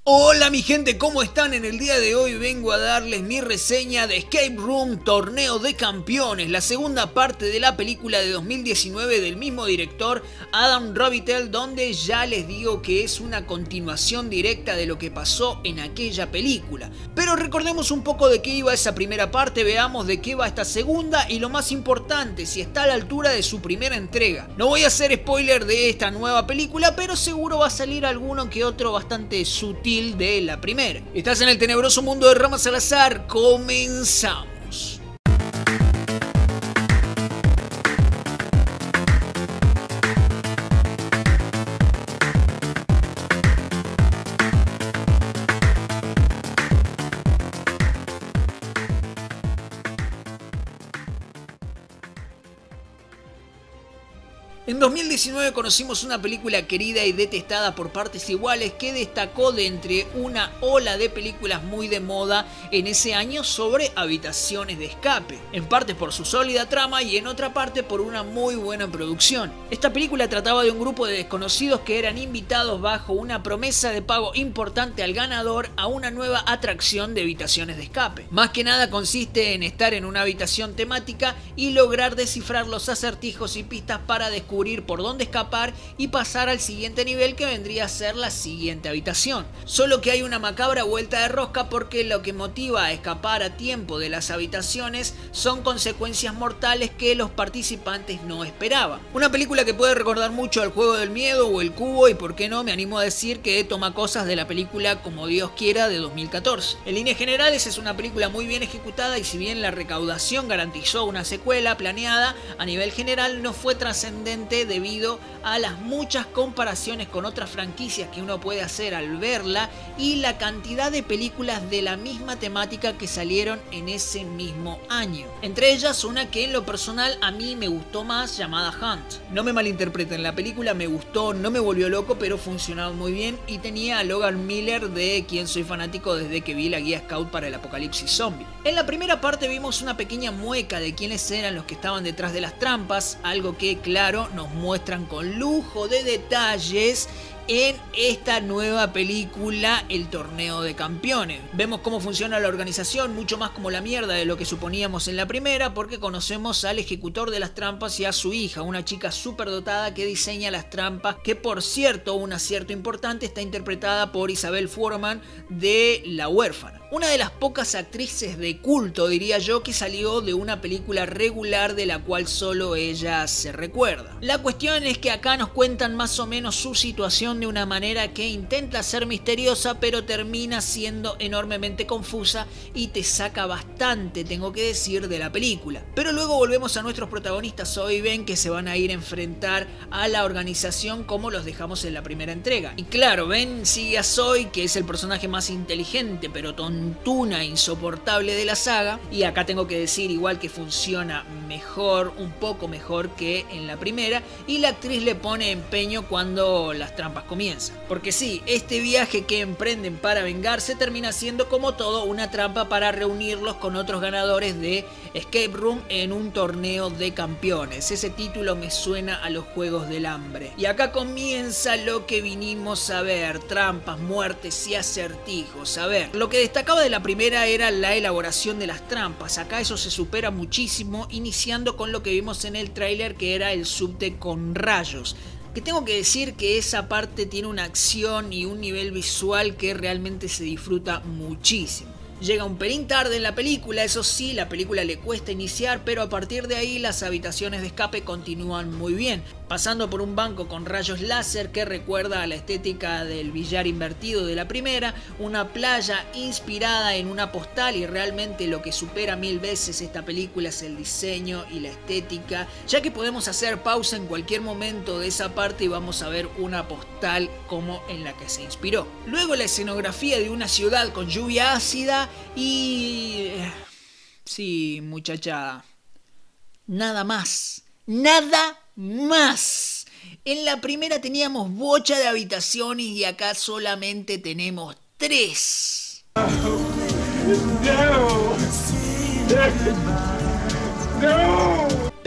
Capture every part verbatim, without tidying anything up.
Hola mi gente, ¿cómo están? En el día de hoy vengo a darles mi reseña de Escape Room Torneo de Campeones, la segunda parte de la película de dos mil diecinueve del mismo director Adam Robitel, donde ya les digo que es una continuación directa de lo que pasó en aquella película. Pero recordemos un poco de qué iba esa primera parte, veamos de qué va esta segunda y lo más importante, si está a la altura de su primera entrega. No voy a hacer spoiler de esta nueva película, pero seguro va a salir alguno que otro bastante sutil de la primera. Estás en el tenebroso mundo de Rama Salazar, comenzamos. En dos mil diecinueve conocimos una película querida y detestada por partes iguales que destacó de entre una ola de películas muy de moda en ese año sobre habitaciones de escape, en parte por su sólida trama y en otra parte por una muy buena producción. Esta película trataba de un grupo de desconocidos que eran invitados bajo una promesa de pago importante al ganador a una nueva atracción de habitaciones de escape. Más que nada consiste en estar en una habitación temática y lograr descifrar los acertijos y pistas para descubrir por dónde escapar y pasar al siguiente nivel, que vendría a ser la siguiente habitación. Solo que hay una macabra vuelta de rosca, porque lo que motiva a escapar a tiempo de las habitaciones son consecuencias mortales que los participantes no esperaban. Una película que puede recordar mucho al Juego del Miedo o El Cubo, y por qué no, me animo a decir que toma cosas de la película Como Dios Quiera de dos mil catorce. En líneas generales es una película muy bien ejecutada, y si bien la recaudación garantizó una secuela planeada, a nivel general no fue trascendente debido a las muchas comparaciones con otras franquicias que uno puede hacer al verla y la cantidad de películas de la misma temática que salieron en ese mismo año. Entre ellas una que en lo personal a mí me gustó más, llamada Hunt. No me malinterpreten, la película me gustó, no me volvió loco, pero funcionaba muy bien y tenía a Logan Miller, de quien soy fanático desde que vi la guía Scout para el Apocalipsis Zombie. En la primera parte vimos una pequeña mueca de quiénes eran los que estaban detrás de las trampas, algo que claro nos muestran con lujo de detalles en esta nueva película, El Torneo de Campeones. Vemos cómo funciona la organización, mucho más como la mierda de lo que suponíamos en la primera, porque conocemos al ejecutor de las trampas y a su hija, una chica superdotada que diseña las trampas, que por cierto, un acierto importante, está interpretada por Isabel Fuhrman de La Huérfana. Una de las pocas actrices de culto, diría yo, que salió de una película regular de la cual solo ella se recuerda. La cuestión es que acá nos cuentan más o menos su situación de una manera que intenta ser misteriosa, pero termina siendo enormemente confusa y te saca bastante, tengo que decir, de la película. Pero luego volvemos a nuestros protagonistas Zoe y Ben, que se van a ir a enfrentar a la organización como los dejamos en la primera entrega. Y claro, Ben sigue a Zoe, que es el personaje más inteligente pero tontuna e insoportable de la saga, y acá tengo que decir igual que funciona mejor, un poco mejor que en la primera, y la actriz le pone empeño cuando las trampas comienzan. Porque sí, este viaje que emprenden para vengarse termina siendo como todo una trampa para reunirlos con otros ganadores de Escape Room en un torneo de campeones. Ese título me suena a los Juegos del Hambre. Y acá comienza lo que vinimos a ver: trampas, muertes y acertijos. A ver, lo que destacaba de la primera era la elaboración de las trampas. Acá eso se supera muchísimo, iniciando con lo que vimos en el tráiler, que era el subte con rayos. Que tengo que decir que esa parte tiene una acción y un nivel visual que realmente se disfruta muchísimo. Llega un pelín tarde en la película, eso sí, la película le cuesta iniciar, pero a partir de ahí las habitaciones de escape continúan muy bien, pasando por un banco con rayos láser que recuerda a la estética del billar invertido de la primera, una playa inspirada en una postal, y realmente lo que supera mil veces esta película es el diseño y la estética, ya que podemos hacer pausa en cualquier momento de esa parte y vamos a ver una postal como en la que se inspiró. Luego la escenografía de una ciudad con lluvia ácida y... sí, muchacha, nada más, nada más. En la primera teníamos bocha de habitaciones y acá solamente tenemos tres. No. No. No.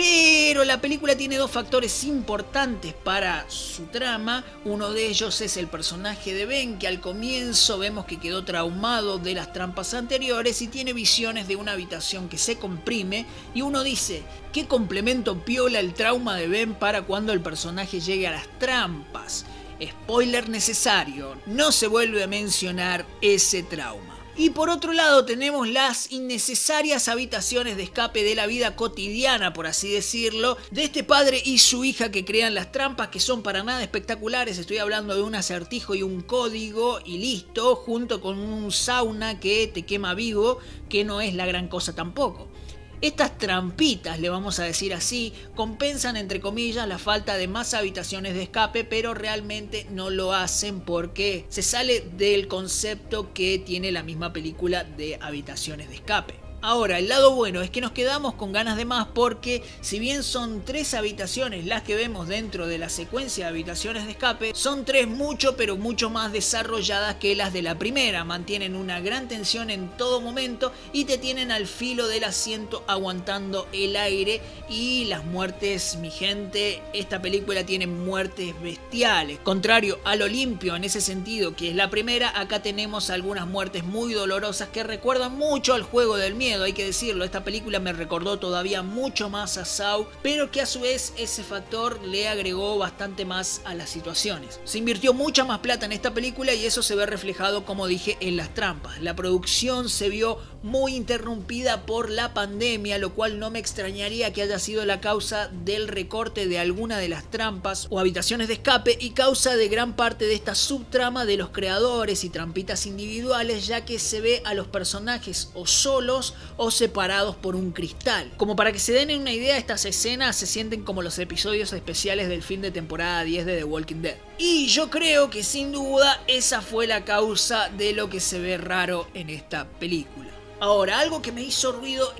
Pero la película tiene dos factores importantes para su trama. Uno de ellos es el personaje de Ben, que al comienzo vemos que quedó traumado de las trampas anteriores y tiene visiones de una habitación que se comprime, y uno dice, ¿qué complemento piola el trauma de Ben para cuando el personaje llegue a las trampas? Spoiler necesario, no se vuelve a mencionar ese trauma. Y por otro lado tenemos las innecesarias habitaciones de escape de la vida cotidiana, por así decirlo, de este padre y su hija que crean las trampas, que son para nada espectaculares. Estoy hablando de un acertijo y un código y listo, junto con un sauna que te quema vivo, que no es la gran cosa tampoco. Estas trampitas, le vamos a decir así, compensan entre comillas la falta de más habitaciones de escape, pero realmente no lo hacen porque se sale del concepto que tiene la misma película de habitaciones de escape. Ahora, el lado bueno es que nos quedamos con ganas de más porque si bien son tres habitaciones las que vemos dentro de la secuencia de habitaciones de escape, son tres mucho pero mucho más desarrolladas que las de la primera. Mantienen una gran tensión en todo momento y te tienen al filo del asiento aguantando el aire. Y las muertes, mi gente, esta película tiene muertes bestiales. Contrario a lo limpio en ese sentido que es la primera, acá tenemos algunas muertes muy dolorosas que recuerdan mucho al juego del miedo. Hay que decirlo, esta película me recordó todavía mucho más a Saw, pero que a su vez ese factor le agregó bastante más a las situaciones. Se invirtió mucha más plata en esta película y eso se ve reflejado, como dije, en las trampas. La producción se vio muy interrumpida por la pandemia, lo cual no me extrañaría que haya sido la causa del recorte de alguna de las trampas o habitaciones de escape y causa de gran parte de esta subtrama de los creadores y trampitas individuales, ya que se ve a los personajes o solos o separados por un cristal. Como para que se den una idea, estas escenas se sienten como los episodios especiales del fin de temporada diez de The Walking Dead. Y yo creo que sin duda esa fue la causa de lo que se ve raro en esta película. Ahora, algo que me hizo ruido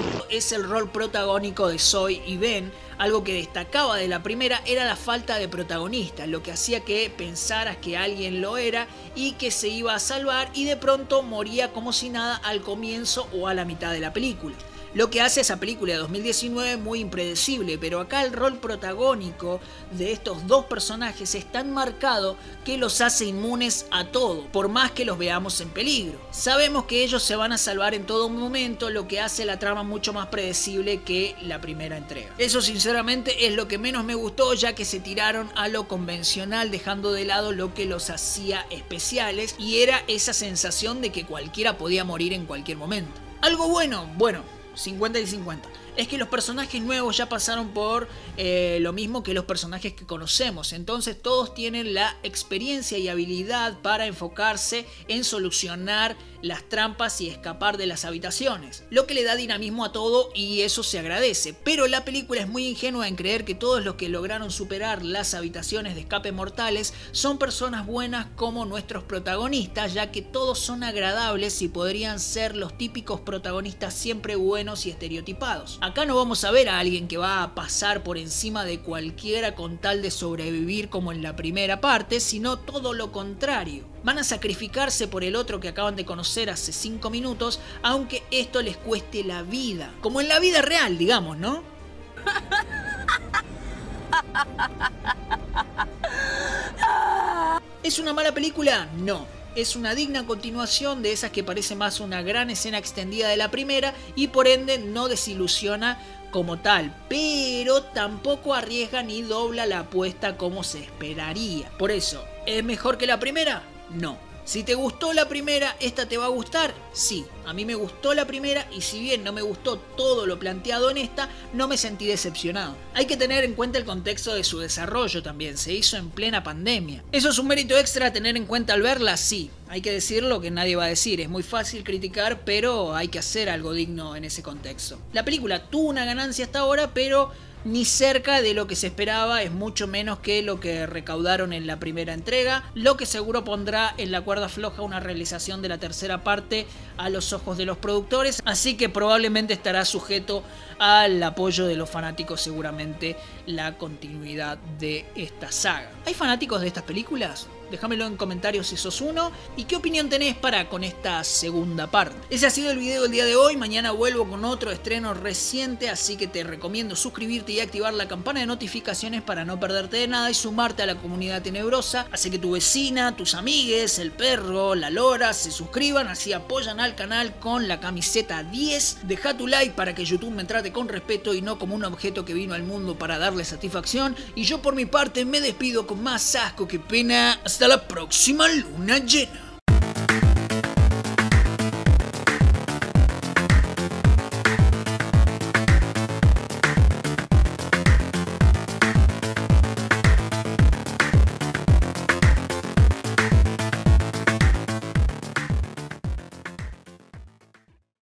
es el rol protagónico de Zoe y Ben. Algo que destacaba de la primera era la falta de protagonista, lo que hacía que pensaras que alguien lo era y que se iba a salvar y de pronto moría como si nada al comienzo o a la mitad de la película. Lo que hace esa película de dos mil diecinueve muy impredecible, pero acá el rol protagónico de estos dos personajes es tan marcado que los hace inmunes a todo, por más que los veamos en peligro. Sabemos que ellos se van a salvar en todo momento, lo que hace la trama mucho más predecible que la primera entrega. Eso sinceramente es lo que menos me gustó, ya que se tiraron a lo convencional dejando de lado lo que los hacía especiales y era esa sensación de que cualquiera podía morir en cualquier momento. Algo bueno, bueno, cincuenta y cincuenta. Es que los personajes nuevos ya pasaron por eh, lo mismo que los personajes que conocemos. Entonces todos tienen la experiencia y habilidad para enfocarse en solucionar las trampas y escapar de las habitaciones. Lo que le da dinamismo a todo y eso se agradece. Pero la película es muy ingenua en creer que todos los que lograron superar las habitaciones de escape mortales son personas buenas como nuestros protagonistas, ya que todos son agradables y podrían ser los típicos protagonistas siempre buenos y estereotipados. Acá no vamos a ver a alguien que va a pasar por encima de cualquiera con tal de sobrevivir como en la primera parte, sino todo lo contrario. Van a sacrificarse por el otro que acaban de conocer hace cinco minutos, aunque esto les cueste la vida. Como en la vida real, digamos, ¿no? ¿Es una mala película? No. Es una digna continuación de esas que parece más una gran escena extendida de la primera y por ende no desilusiona como tal, pero tampoco arriesga ni dobla la apuesta como se esperaría. Por eso, ¿es mejor que la primera? No. Si te gustó la primera, ¿esta te va a gustar? Sí, a mí me gustó la primera y si bien no me gustó todo lo planteado en esta, no me sentí decepcionado. Hay que tener en cuenta el contexto de su desarrollo también, se hizo en plena pandemia. ¿Eso es un mérito extra a tener en cuenta al verla? Sí, hay que decirlo que nadie va a decir, es muy fácil criticar, pero hay que hacer algo digno en ese contexto. La película tuvo una ganancia hasta ahora, pero ni cerca de lo que se esperaba, es mucho menos que lo que recaudaron en la primera entrega, lo que seguro pondrá en la cuerda floja una realización de la tercera parte a los ojos de los productores, así que probablemente estará sujeto al apoyo de los fanáticos seguramente la continuidad de esta saga. ¿Hay fanáticos de estas películas? Déjamelo en comentarios si sos uno y qué opinión tenés para con esta segunda parte. Ese ha sido el video del día de hoy. Mañana vuelvo con otro estreno reciente, así que te recomiendo suscribirte y activar la campana de notificaciones para no perderte de nada y sumarte a la comunidad tenebrosa. Así que tu vecina, tus amigues, el perro, la lora se suscriban, así apoyan al canal con la camiseta diez. Deja tu like para que YouTube me trate con respeto y no como un objeto que vino al mundo para darle satisfacción. Y yo por mi parte me despido con más asco que pena. Hasta la próxima luna llena.